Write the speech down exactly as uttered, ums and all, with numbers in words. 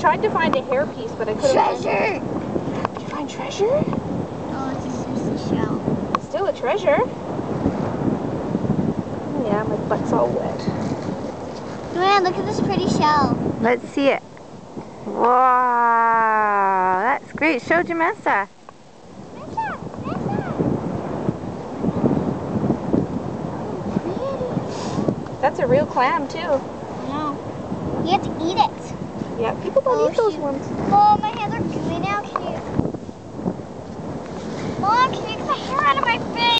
tried to find a hairpiece, but I couldn't. Treasure! Find... Did you find treasure? Oh, it's just a shell. It's still a treasure. Yeah, my butt's all wet. Joanne, look at this pretty shell. Let's see it. Wow, that's great. Show Jamessa. Merissa, Merissa. Oh, That's a real clam too. pretty. I know. You have to eat it. Yeah, people don't Oh, eat those shoot. ones. Oh, my hands are gooey now. Can you? Mom, can you get the hair out of my face?